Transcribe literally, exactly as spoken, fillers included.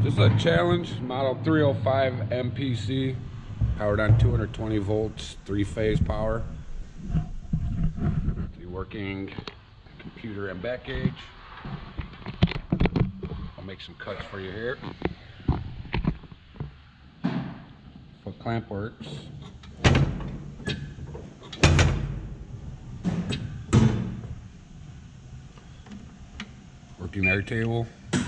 This is a challenge, model three oh five M P C, powered on two hundred twenty volts, three-phase power. You're working computer and back gauge. I'll make some cuts for you here. Foot clamp works. Working air table.